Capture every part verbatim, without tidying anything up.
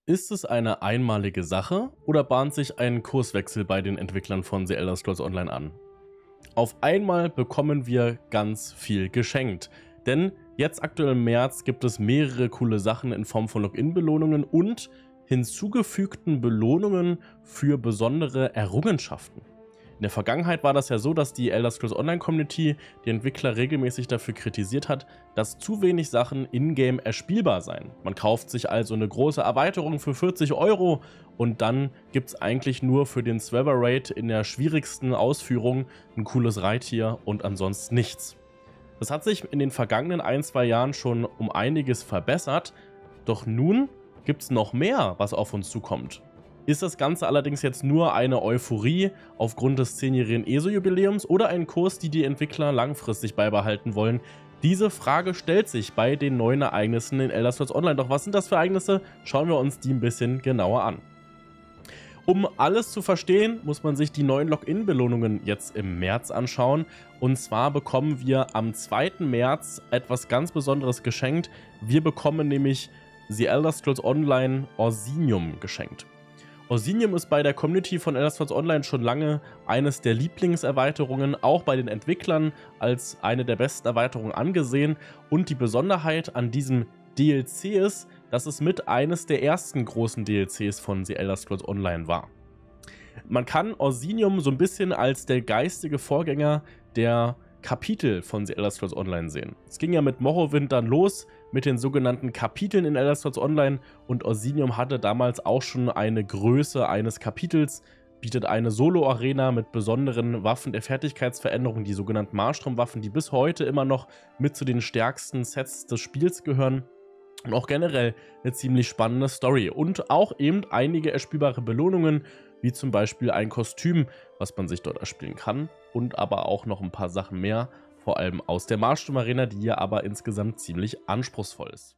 Ist es eine einmalige Sache oder bahnt sich ein Kurswechsel bei den Entwicklern von The Elder Scrolls Online an? Auf einmal bekommen wir ganz viel geschenkt, denn jetzt aktuell im März gibt es mehrere coole Sachen in Form von Login-Belohnungen und hinzugefügten Belohnungen für besondere Errungenschaften. In der Vergangenheit war das ja so, dass die Elder Scrolls Online Community die Entwickler regelmäßig dafür kritisiert hat, dass zu wenig Sachen in-game erspielbar seien. Man kauft sich also eine große Erweiterung für vierzig Euro und dann gibt es eigentlich nur für den Swever Raid in der schwierigsten Ausführung ein cooles Reittier und ansonsten nichts. Das hat sich in den vergangenen ein, zwei Jahren schon um einiges verbessert, doch nun gibt es noch mehr, was auf uns zukommt. Ist das Ganze allerdings jetzt nur eine Euphorie aufgrund des zehnjährigen E S O-Jubiläums oder ein Kurs, die die Entwickler langfristig beibehalten wollen? Diese Frage stellt sich bei den neuen Ereignissen in Elder Scrolls Online. Doch was sind das für Ereignisse? Schauen wir uns die ein bisschen genauer an. Um alles zu verstehen, muss man sich die neuen Login-Belohnungen jetzt im März anschauen. Und zwar bekommen wir am zweiten März etwas ganz Besonderes geschenkt. Wir bekommen nämlich The Elder Scrolls Online Orsinium geschenkt. Orsinium ist bei der Community von Elder Scrolls Online schon lange eines der Lieblingserweiterungen, auch bei den Entwicklern als eine der besten Erweiterungen angesehen. Und die Besonderheit an diesem D L C ist, dass es mit eines der ersten großen D L Cs von The Elder Scrolls Online war. Man kann Orsinium so ein bisschen als der geistige Vorgänger der Kapitel von The Elder Scrolls Online sehen. Es ging ja mit Morrowind dann los, mit den sogenannten Kapiteln in Elder Scrolls Online, und Orsinium hatte damals auch schon eine Größe eines Kapitels, bietet eine Solo-Arena mit besonderen Waffen der Fertigkeitsveränderung, die sogenannten Marstrom-Waffen, die bis heute immer noch mit zu den stärksten Sets des Spiels gehören. Und auch generell eine ziemlich spannende Story und auch eben einige erspielbare Belohnungen, wie zum Beispiel ein Kostüm, was man sich dort erspielen kann, und aber auch noch ein paar Sachen mehr, vor allem aus der Marstrom Arena, die ja aber insgesamt ziemlich anspruchsvoll ist.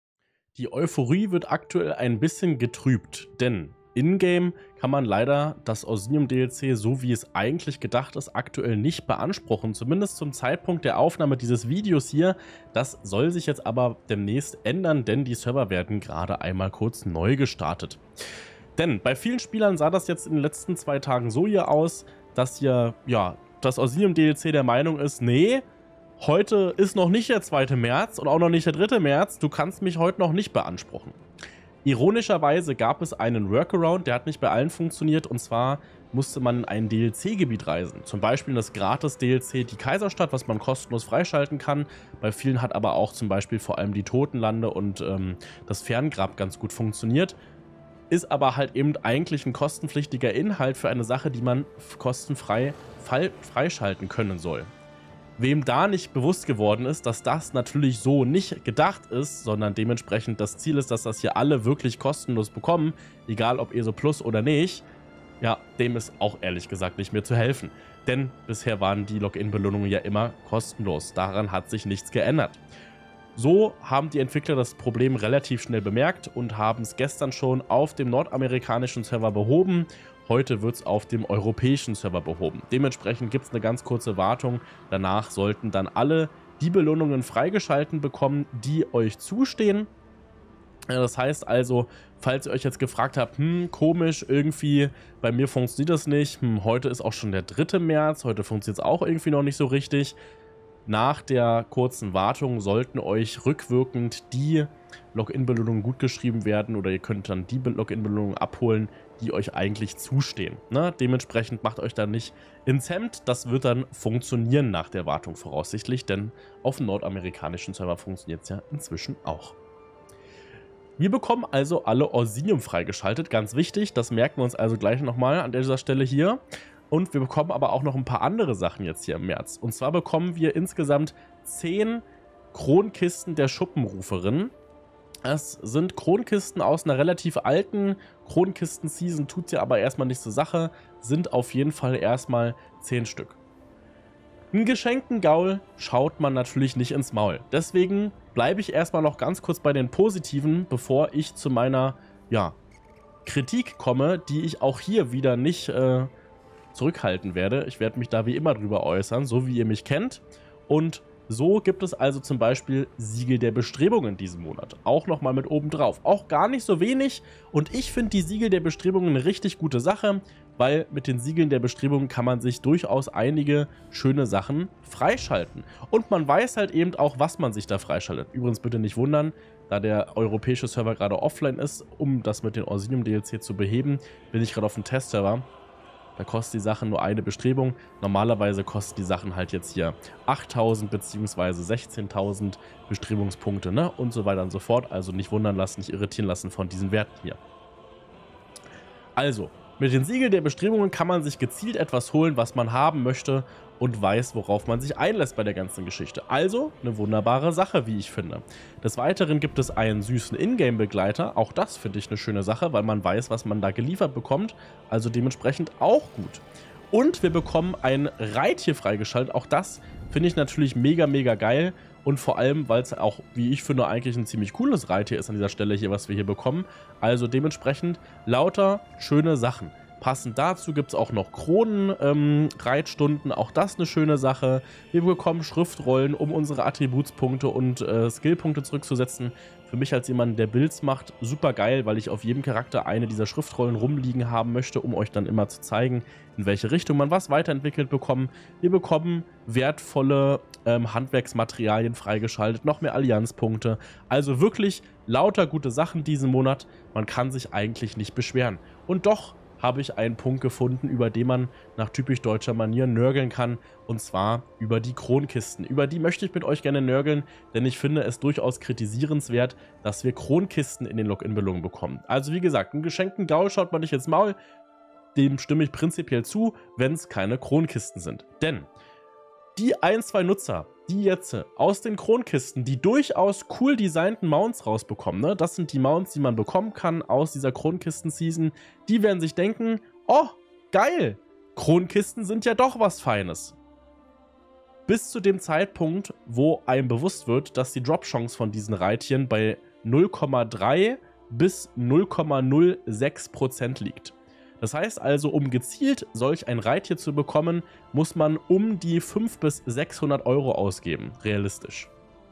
Die Euphorie wird aktuell ein bisschen getrübt, denn in-game kann man leider das Orsinium D L C, so wie es eigentlich gedacht ist, aktuell nicht beanspruchen, zumindest zum Zeitpunkt der Aufnahme dieses Videos hier. Das soll sich jetzt aber demnächst ändern, denn die Server werden gerade einmal kurz neu gestartet. Denn bei vielen Spielern sah das jetzt in den letzten zwei Tagen so hier aus, dass hier, ja, das Orsinium D L C der Meinung ist, nee, heute ist noch nicht der zweite März und auch noch nicht der dritte März, du kannst mich heute noch nicht beanspruchen. Ironischerweise gab es einen Workaround, der hat nicht bei allen funktioniert, und zwar musste man in ein D L C-Gebiet reisen. Zum Beispiel das Gratis-D L C Die Kaiserstadt, was man kostenlos freischalten kann. Bei vielen hat aber auch zum Beispiel vor allem die Totenlande und ähm, das Ferngrab ganz gut funktioniert. Ist aber halt eben eigentlich ein kostenpflichtiger Inhalt für eine Sache, die man kostenfrei freischalten können soll. Wem da nicht bewusst geworden ist, dass das natürlich so nicht gedacht ist, sondern dementsprechend das Ziel ist, dass das hier alle wirklich kostenlos bekommen, egal ob E S O Plus oder nicht, ja, dem ist auch ehrlich gesagt nicht mehr zu helfen. Denn bisher waren die Login-Belohnungen ja immer kostenlos. Daran hat sich nichts geändert. So haben die Entwickler das Problem relativ schnell bemerkt und haben es gestern schon auf dem nordamerikanischen Server behoben. Heute wird es auf dem europäischen Server behoben. Dementsprechend gibt es eine ganz kurze Wartung. Danach sollten dann alle die Belohnungen freigeschalten bekommen, die euch zustehen. Das heißt also, falls ihr euch jetzt gefragt habt, hm, komisch, irgendwie, bei mir funktioniert das nicht. Hm, heute ist auch schon der dritte März, heute funktioniert es auch irgendwie noch nicht so richtig. Nach der kurzen Wartung sollten euch rückwirkend die Login-Belohnungen gut geschrieben werden, oder ihr könnt dann die Login-Belohnungen abholen, die euch eigentlich zustehen. Ne? Dementsprechend macht euch da nicht ins Hemd. Das wird dann funktionieren nach der Wartung voraussichtlich, denn auf dem nordamerikanischen Server funktioniert es ja inzwischen auch. Wir bekommen also alle Orsinium freigeschaltet, ganz wichtig. Das merken wir uns also gleich nochmal an dieser Stelle hier. Und wir bekommen aber auch noch ein paar andere Sachen jetzt hier im März. Und zwar bekommen wir insgesamt zehn Kronkisten der Schuppenruferin. Das sind Kronkisten aus einer relativ alten Kronkisten-Season, tut ja aber erstmal nichts zur Sache, sind auf jeden Fall erstmal zehn Stück. Einen geschenkten Gaul schaut man natürlich nicht ins Maul. Deswegen bleibe ich erstmal noch ganz kurz bei den Positiven, bevor ich zu meiner, ja, Kritik komme, die ich auch hier wieder nicht äh, zurückhalten werde. Ich werde mich da wie immer drüber äußern, so wie ihr mich kennt. Und So gibt es also zum Beispiel Siegel der Bestrebungen diesen Monat. Auch nochmal mit oben drauf. Auch gar nicht so wenig. Und ich finde die Siegel der Bestrebungen eine richtig gute Sache, weil mit den Siegeln der Bestrebungen kann man sich durchaus einige schöne Sachen freischalten. Und man weiß halt eben auch, was man sich da freischaltet. Übrigens bitte nicht wundern, da der europäische Server gerade offline ist, um das mit den Orsinium D L C zu beheben, bin ich gerade auf dem Testserver. Da kostet die Sache nur eine Bestrebung. Normalerweise kosten die Sachen halt jetzt hier achttausend bzw. sechzehntausend Bestrebungspunkte, ne? Und so weiter und so fort. Also nicht wundern lassen, nicht irritieren lassen von diesen Werten hier. Also, mit den Siegeln der Bestrebungen kann man sich gezielt etwas holen, was man haben möchte und weiß, worauf man sich einlässt bei der ganzen Geschichte. Also eine wunderbare Sache, wie ich finde. Des Weiteren gibt es einen süßen Ingame-Begleiter. Auch das finde ich eine schöne Sache, weil man weiß, was man da geliefert bekommt. Also dementsprechend auch gut. Und wir bekommen ein Reittier freigeschaltet. Auch das finde ich natürlich mega, mega geil. Und vor allem, weil es auch, wie ich finde, eigentlich ein ziemlich cooles Reittier ist an dieser Stelle hier, was wir hier bekommen. Also dementsprechend lauter schöne Sachen. Passend dazu gibt es auch noch Kronen-Reitstunden, ähm, auch das eine schöne Sache. Wir bekommen Schriftrollen, um unsere Attributspunkte und äh, Skillpunkte zurückzusetzen. Für mich als jemand, der Builds macht, super geil, weil ich auf jedem Charakter eine dieser Schriftrollen rumliegen haben möchte, um euch dann immer zu zeigen, in welche Richtung man was weiterentwickelt bekommt. Wir bekommen wertvolle ähm, Handwerksmaterialien freigeschaltet, noch mehr Allianzpunkte. Also wirklich lauter gute Sachen diesen Monat. Man kann sich eigentlich nicht beschweren. Und doch habe ich einen Punkt gefunden, über den man nach typisch deutscher Manier nörgeln kann, und zwar über die Kronkisten. Über die möchte ich mit euch gerne nörgeln, denn ich finde es durchaus kritisierenswert, dass wir Kronkisten in den Login-Belohnungen bekommen. Also wie gesagt, einen geschenkten Gaul schaut man nicht ins Maul, dem stimme ich prinzipiell zu, wenn es keine Kronkisten sind. Denn die ein, zwei Nutzer, die jetzt aus den Kronkisten die durchaus cool designten Mounts rausbekommen, ne? Das sind die Mounts, die man bekommen kann aus dieser Kronkisten-Season, die werden sich denken, oh, geil, Kronkisten sind ja doch was Feines. Bis zu dem Zeitpunkt, wo einem bewusst wird, dass die Drop-Chance von diesen Reittieren bei null Komma drei bis null Komma null sechs Prozent liegt. Das heißt also, um gezielt solch ein Reittier zu bekommen, muss man um die fünfhundert bis sechshundert Euro ausgeben, realistisch.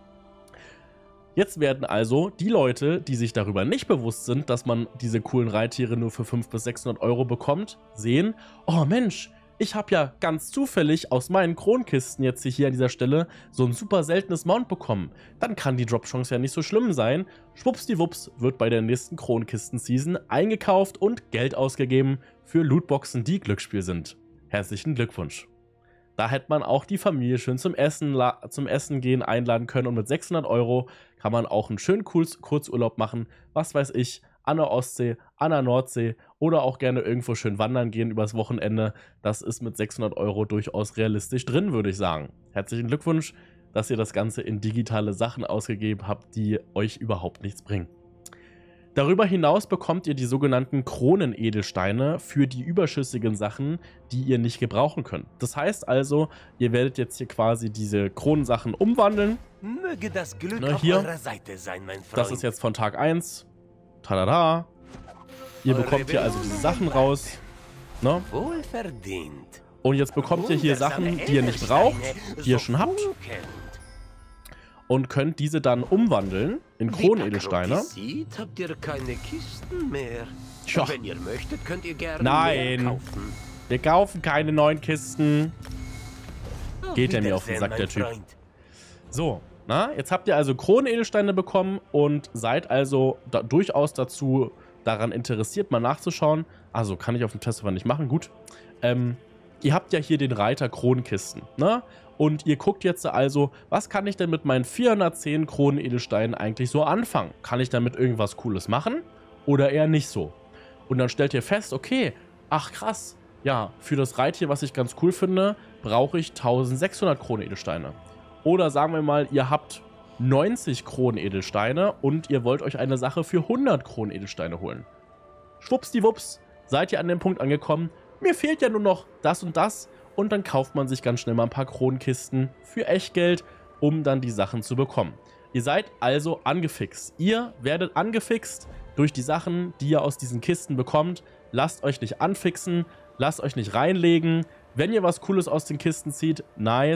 Jetzt werden also die Leute, die sich darüber nicht bewusst sind, dass man diese coolen Reittiere nur für fünfhundert bis sechshundert Euro bekommt, sehen, oh Mensch, ich habe ja ganz zufällig aus meinen Kronkisten jetzt hier an dieser Stelle so ein super seltenes Mount bekommen. Dann kann die Drop-Chance ja nicht so schlimm sein. Schwuppsdiwupps wird bei der nächsten Kronkisten-Season eingekauft und Geld ausgegeben für Lootboxen, die Glücksspiel sind. Herzlichen Glückwunsch. Da hätte man auch die Familie schön zum Essen, zum Essen gehen einladen können, und mit sechshundert Euro kann man auch einen schönen Kurzurlaub machen, was weiß ich, an der Ostsee, an der Nordsee oder auch gerne irgendwo schön wandern gehen übers Wochenende. Das ist mit sechshundert Euro durchaus realistisch drin, würde ich sagen. Herzlichen Glückwunsch, dass ihr das Ganze in digitale Sachen ausgegeben habt, die euch überhaupt nichts bringen. Darüber hinaus bekommt ihr die sogenannten Kronenedelsteine für die überschüssigen Sachen, die ihr nicht gebrauchen könnt. Das heißt also, ihr werdet jetzt hier quasi diese Kronensachen umwandeln. Möge das Glück Na, auf hier. eurer Seite sein, mein Freund. Das ist jetzt von Tag eins. Tada! Ihr bekommt hier also diese Sachen raus. Ne? Wohlverdient. Und jetzt bekommt ihr hier Sachen, die ihr nicht braucht, die ihr schon habt. Und könnt diese dann umwandeln in Kronenedelsteine. Sieht, habt ihr keine Kisten mehr. Tja. Wenn ihr möchtet, könnt ihr gerne Nein. mehr kaufen. Wir kaufen keine neuen Kisten. Geht ja mir auf den Wiedersehen, Sack, mein der Typ. Freund. So, na, jetzt habt ihr also Kronenedelsteine bekommen und seid also da durchaus dazu daran interessiert, mal nachzuschauen. Also kann ich auf dem Test aber nicht machen, gut. Ähm, ihr habt ja hier den Reiter Kronenkisten, ne? Und ihr guckt jetzt also, was kann ich denn mit meinen vierhundertzehn Kronenedelsteinen eigentlich so anfangen? Kann ich damit irgendwas Cooles machen oder eher nicht so? Und dann stellt ihr fest, okay, ach krass, ja, für das Reittier, was ich ganz cool finde, brauche ich eintausendsechshundert Kronenedelsteine. Oder sagen wir mal, ihr habt neunzig Kronenedelsteine und ihr wollt euch eine Sache für hundert Kronenedelsteine holen. Schwuppsdiwupps, seid ihr an dem Punkt angekommen, mir fehlt ja nur noch das und das, und dann kauft man sich ganz schnell mal ein paar Kronkisten für Echtgeld, um dann die Sachen zu bekommen. Ihr seid also angefixt. Ihr werdet angefixt durch die Sachen, die ihr aus diesen Kisten bekommt. Lasst euch nicht anfixen, lasst euch nicht reinlegen. Wenn ihr was Cooles aus den Kisten zieht, nice.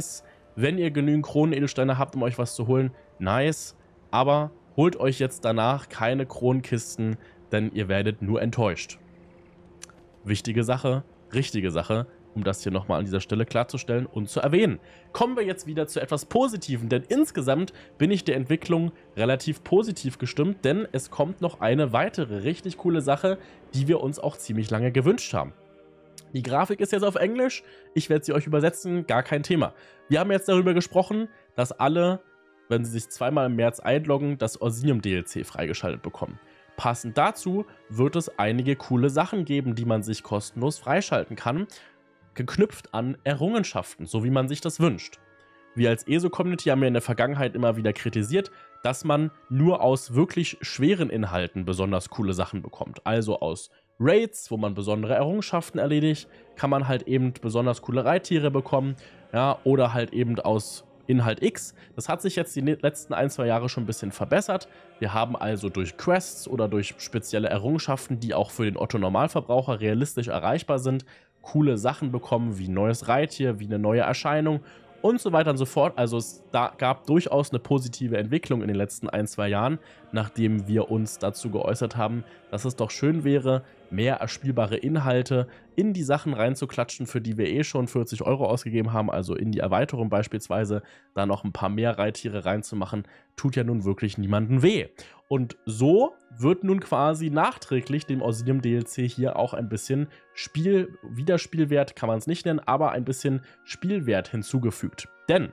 Wenn ihr genügend Kronenedelsteine habt, um euch was zu holen, nice. Aber holt euch jetzt danach keine Kronenkisten, denn ihr werdet nur enttäuscht. Wichtige Sache, richtige Sache, um das hier nochmal an dieser Stelle klarzustellen und zu erwähnen. Kommen wir jetzt wieder zu etwas Positivem, denn insgesamt bin ich der Entwicklung relativ positiv gestimmt, denn es kommt noch eine weitere richtig coole Sache, die wir uns auch ziemlich lange gewünscht haben. Die Grafik ist jetzt auf Englisch, ich werde sie euch übersetzen, gar kein Thema. Wir haben jetzt darüber gesprochen, dass alle, wenn sie sich zweimal im März einloggen, das Orsinium D L C freigeschaltet bekommen. Passend dazu wird es einige coole Sachen geben, die man sich kostenlos freischalten kann, geknüpft an Errungenschaften, so wie man sich das wünscht. Wir als E S O-Community haben ja in der Vergangenheit immer wieder kritisiert, dass man nur aus wirklich schweren Inhalten besonders coole Sachen bekommt. Also aus Raids, wo man besondere Errungenschaften erledigt, kann man halt eben besonders coole Reittiere bekommen, ja, oder halt eben aus Inhalt X. Das hat sich jetzt die letzten ein, zwei Jahre schon ein bisschen verbessert. Wir haben also durch Quests oder durch spezielle Errungenschaften, die auch für den Otto-Normalverbraucher realistisch erreichbar sind, coole Sachen bekommen, wie ein neues Reittier, wie eine neue Erscheinung und so weiter und so fort. Also es da gab durchaus eine positive Entwicklung in den letzten ein, zwei Jahren, nachdem wir uns dazu geäußert haben, dass es doch schön wäre, mehr erspielbare Inhalte in die Sachen reinzuklatschen, für die wir eh schon vierzig Euro ausgegeben haben, also in die Erweiterung beispielsweise, da noch ein paar mehr Reittiere reinzumachen, tut ja nun wirklich niemandem weh. Und so wird nun quasi nachträglich dem Orsinium D L C hier auch ein bisschen Spiel, Wiederspielwert kann man es nicht nennen, aber ein bisschen Spielwert hinzugefügt. Denn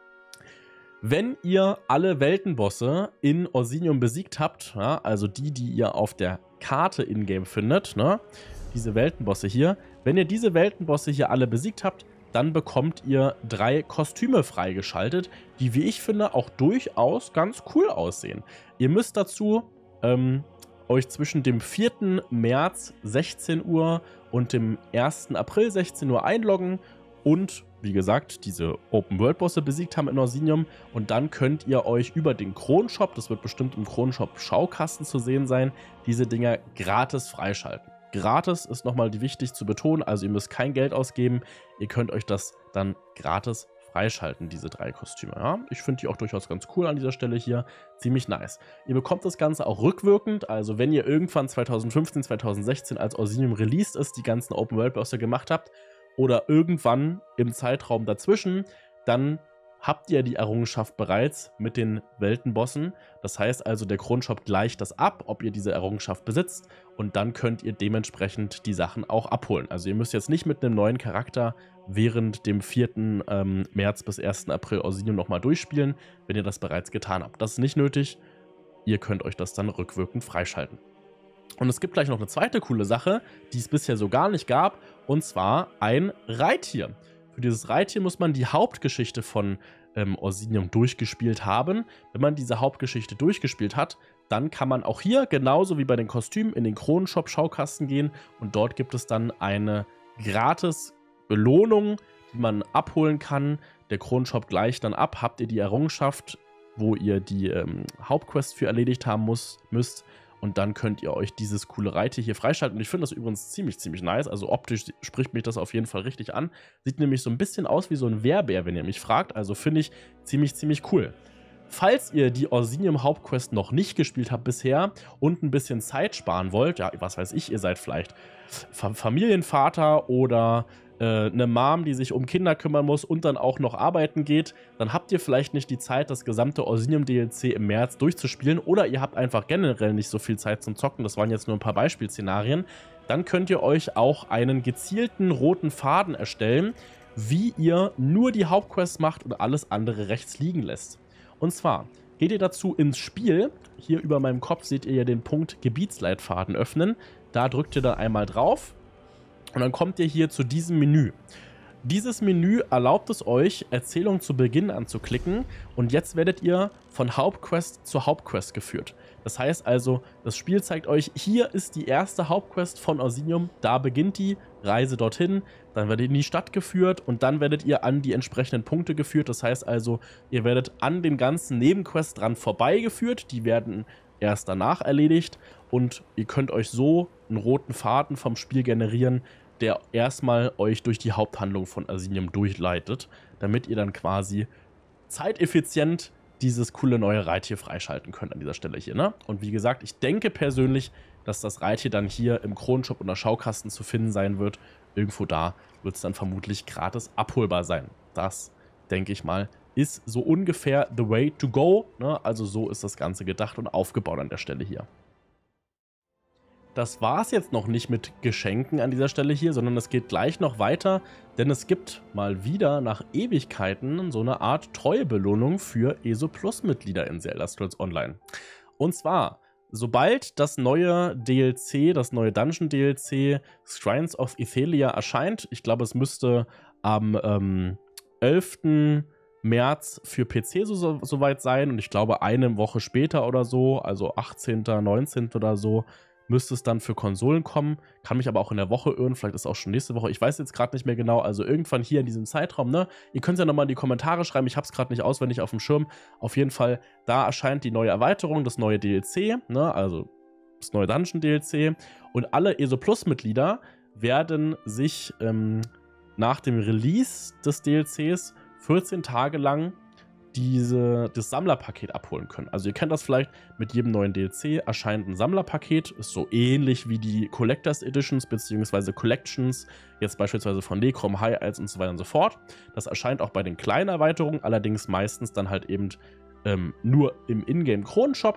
wenn ihr alle Weltenbosse in Orsinium besiegt habt, ja, also die, die ihr auf der Karte in-game findet, ne, diese Weltenbosse hier, wenn ihr diese Weltenbosse hier alle besiegt habt, dann bekommt ihr drei Kostüme freigeschaltet, die, wie ich finde, auch durchaus ganz cool aussehen. Ihr müsst dazu ähm, euch zwischen dem vierten März sechzehn Uhr und dem ersten April sechzehn Uhr einloggen und, wie gesagt, diese Open-World-Bosse besiegt haben in Orsinium. Und dann könnt ihr euch über den Kronshop, das wird bestimmt im Kronshop-Schaukasten zu sehen sein, diese Dinger gratis freischalten. Gratis ist nochmal wichtig zu betonen, also ihr müsst kein Geld ausgeben, ihr könnt euch das dann gratis freischalten, diese drei Kostüme. Ja? Ich finde die auch durchaus ganz cool an dieser Stelle hier, ziemlich nice. Ihr bekommt das Ganze auch rückwirkend, also wenn ihr irgendwann zweitausendfünfzehn, zweitausendsechzehn als Orsinium released ist, die ganzen Open-World-Bosse gemacht habt oder irgendwann im Zeitraum dazwischen, dann habt ihr die Errungenschaft bereits mit den Weltenbossen. Das heißt also, der Kronshop gleicht das ab, ob ihr diese Errungenschaft besitzt und dann könnt ihr dementsprechend die Sachen auch abholen. Also ihr müsst jetzt nicht mit einem neuen Charakter während dem vierten Ähm, März bis ersten April Orsinium nochmal durchspielen, wenn ihr das bereits getan habt. Das ist nicht nötig. Ihr könnt euch das dann rückwirkend freischalten. Und es gibt gleich noch eine zweite coole Sache, die es bisher so gar nicht gab, und zwar ein Reittier. Für dieses Reittier muss man die Hauptgeschichte von ähm, Orsinium durchgespielt haben. Wenn man diese Hauptgeschichte durchgespielt hat, dann kann man auch hier, genauso wie bei den Kostümen, in den Kronenshop-Schaukasten gehen und dort gibt es dann eine gratis Belohnung, die man abholen kann. Der Kronenshop gleicht dann ab, habt ihr die Errungenschaft, wo ihr die ähm, Hauptquest für erledigt haben muss, müsst. Und dann könnt ihr euch dieses coole Reittier hier freischalten. Und ich finde das übrigens ziemlich, ziemlich nice. Also optisch spricht mich das auf jeden Fall richtig an. Sieht nämlich so ein bisschen aus wie so ein Wehrbär, wenn ihr mich fragt. Also finde ich ziemlich, ziemlich cool. Falls ihr die Orsinium Hauptquest noch nicht gespielt habt bisher und ein bisschen Zeit sparen wollt, ja, was weiß ich, ihr seid vielleicht Familienvater oder äh, eine Mom, die sich um Kinder kümmern muss und dann auch noch arbeiten geht, dann habt ihr vielleicht nicht die Zeit, das gesamte Orsinium D L C im März durchzuspielen oder ihr habt einfach generell nicht so viel Zeit zum Zocken, das waren jetzt nur ein paar Beispielszenarien, dann könnt ihr euch auch einen gezielten roten Faden erstellen, wie ihr nur die Hauptquest macht und alles andere rechts liegen lässt. Und zwar geht ihr dazu ins Spiel, hier über meinem Kopf seht ihr ja den Punkt Gebietsleitfaden öffnen, da drückt ihr dann einmal drauf und dann kommt ihr hier zu diesem Menü. Dieses Menü erlaubt es euch, Erzählung zu Beginn anzuklicken und jetzt werdet ihr von Hauptquest zur Hauptquest geführt. Das heißt also, das Spiel zeigt euch, hier ist die erste Hauptquest von Orsinium, da beginnt die Reise dorthin, dann werdet ihr in die Stadt geführt und dann werdet ihr an die entsprechenden Punkte geführt. Das heißt also, ihr werdet an den ganzen Nebenquests dran vorbeigeführt, die werden erst danach erledigt und ihr könnt euch so einen roten Faden vom Spiel generieren, der erstmal euch durch die Haupthandlung von Asinium durchleitet, damit ihr dann quasi zeiteffizient dieses coole neue Reittier freischalten könnt an dieser Stelle hier, ne? Und wie gesagt, ich denke persönlich, dass das Reittier dann hier im Kronenshop unter Schaukasten zu finden sein wird. Irgendwo da wird es dann vermutlich gratis abholbar sein. Das, denke ich mal, ist so ungefähr the way to go, ne? Also so ist das Ganze gedacht und aufgebaut an der Stelle hier. Das war es jetzt noch nicht mit Geschenken an dieser Stelle hier, sondern es geht gleich noch weiter, denn es gibt mal wieder nach Ewigkeiten so eine Art Treuebelohnung für E S O Plus Mitglieder in The Elder Scrolls Online. Und zwar, sobald das neue D L C, das neue Dungeon D L C Shrines of Ithelia erscheint, ich glaube, es müsste am ähm, elften März für P C so, so, soweit sein und ich glaube eine Woche später oder so, also achtzehnten neunzehnten oder so, müsste es dann für Konsolen kommen. Kann mich aber auch in der Woche irren, vielleicht ist es auch schon nächste Woche. Ich weiß jetzt gerade nicht mehr genau, also irgendwann hier in diesem Zeitraum, ne? Ihr könnt es ja nochmal in die Kommentare schreiben, ich habe es gerade nicht auswendig auf dem Schirm. Auf jeden Fall, da erscheint die neue Erweiterung, das neue D L C, ne? Also das neue Dungeon D L C. Und alle E S O Plus Mitglieder werden sich ähm, nach dem Release des D L Cs vierzehn Tage lang diese, das Sammlerpaket abholen können. Also ihr kennt das vielleicht, mit jedem neuen D L C erscheint ein Sammlerpaket, ist so ähnlich wie die Collectors Editions bzw. Collections, jetzt beispielsweise von Necrom, High Elves und so weiter und so fort. Das erscheint auch bei den kleinen Erweiterungen, allerdings meistens dann halt eben ähm, nur im Ingame Kronenshop.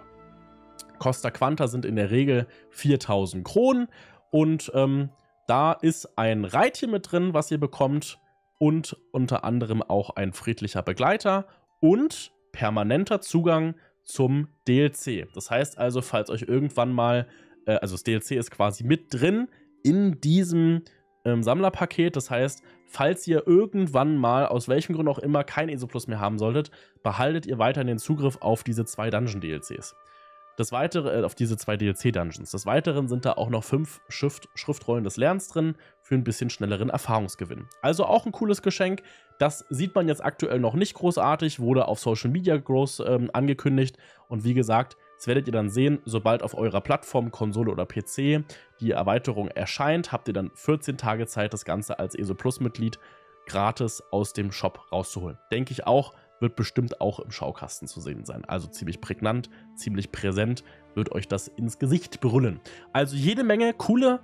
Costa Quanta sind in der Regel viertausend Kronen und ähm, da ist ein Reittier mit drin, was ihr bekommt und unter anderem auch ein friedlicher Begleiter und permanenter Zugang zum D L C. Das heißt also, falls euch irgendwann mal, äh, also das D L C ist quasi mit drin in diesem ähm, Sammlerpaket. Das heißt, falls ihr irgendwann mal, aus welchem Grund auch immer, kein E S O Plus mehr haben solltet, behaltet ihr weiterhin den Zugriff auf diese zwei Dungeon-D L Cs. Das weitere, äh, auf diese zwei D L C-Dungeons. Des Weiteren sind da auch noch fünf Schrift, Schriftrollen des Lernens drin für ein bisschen schnelleren Erfahrungsgewinn. Also auch ein cooles Geschenk. Das sieht man jetzt aktuell noch nicht großartig, wurde auf Social Media groß ähm, angekündigt. Und wie gesagt, das werdet ihr dann sehen, sobald auf eurer Plattform, Konsole oder P C die Erweiterung erscheint, habt ihr dann vierzehn Tage Zeit, das Ganze als E S O Plus-Mitglied gratis aus dem Shop rauszuholen. Denke ich auch, wird bestimmt auch im Schaukasten zu sehen sein. Also ziemlich prägnant, ziemlich präsent, wird euch das ins Gesicht brüllen. Also jede Menge coole,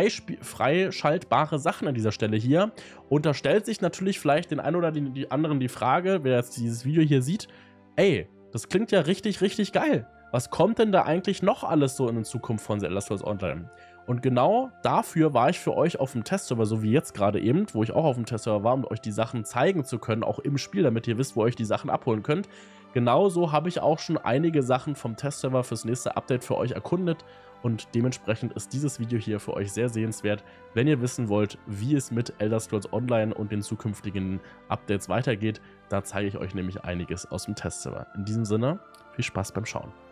freischaltbare Sachen an dieser Stelle hier. Und da stellt sich natürlich vielleicht den einen oder die, die anderen die Frage, wer jetzt dieses Video hier sieht, ey, das klingt ja richtig, richtig geil. Was kommt denn da eigentlich noch alles so in der Zukunft von The Elder Scrolls Online? Und genau dafür war ich für euch auf dem Testserver, so wie jetzt gerade eben, wo ich auch auf dem Testserver war, um euch die Sachen zeigen zu können, auch im Spiel, damit ihr wisst, wo ihr euch die Sachen abholen könnt. Genauso habe ich auch schon einige Sachen vom Testserver fürs nächste Update für euch erkundet und dementsprechend ist dieses Video hier für euch sehr sehenswert, wenn ihr wissen wollt, wie es mit Elder Scrolls Online und den zukünftigen Updates weitergeht. Da zeige ich euch nämlich einiges aus dem Testserver. In diesem Sinne, viel Spaß beim Schauen.